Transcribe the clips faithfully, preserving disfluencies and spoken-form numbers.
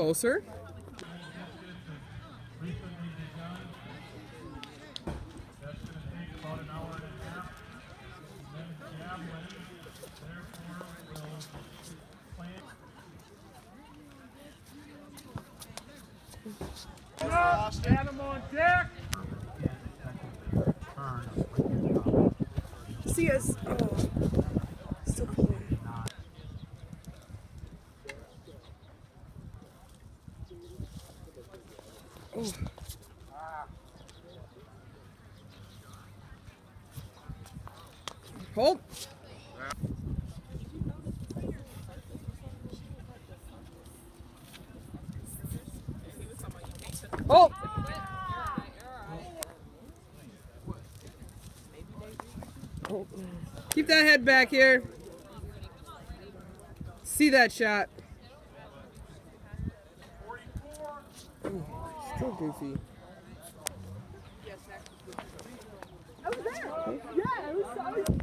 closer. Stand them on deck. See us. Oh, still pulling. Oh. Hold. Hold. Oh. Keep that head back here. See that shot. Ooh, still goofy. I was there. Yeah, I was. I was...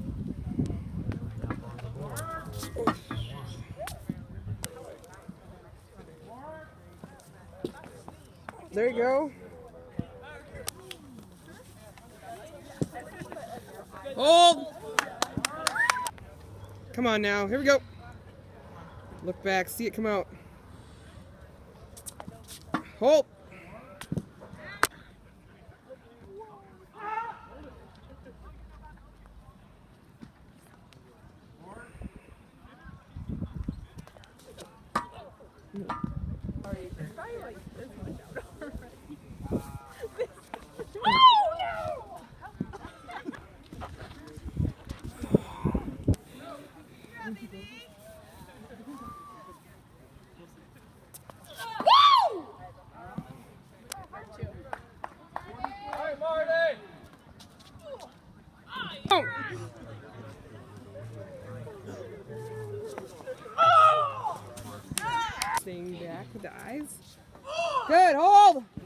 There you go. Hold. Come on now. Here we go. Look back. See it come out. Hold. Staying back with the eyes. Good, hold!